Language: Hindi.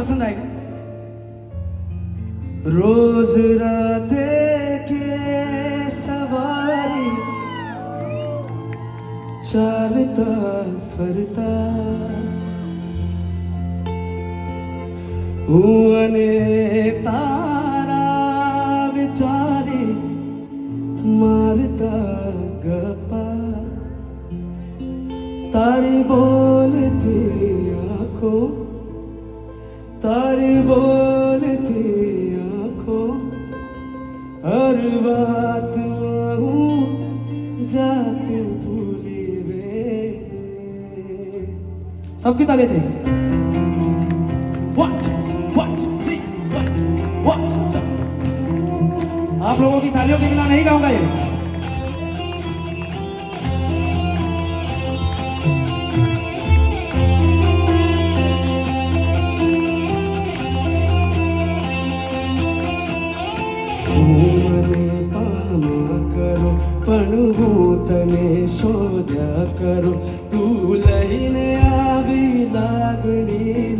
पसंद आएगा। रोज राते के सवारी चालता फरता हुआने तारा विचारी मारता गप्पा तारी बोलती आंखों तारी बोलती आंखों हर बात माहूं जात भूली रे। सबकी ताली चाहिए। 1 2 1 2 3 1 2 आप लोगों की तालियों के बिना नहीं गाऊंगा ये। મને પામા કરો પણ હું તને શોધ્યા કરું તું લઈને આવી લાગણી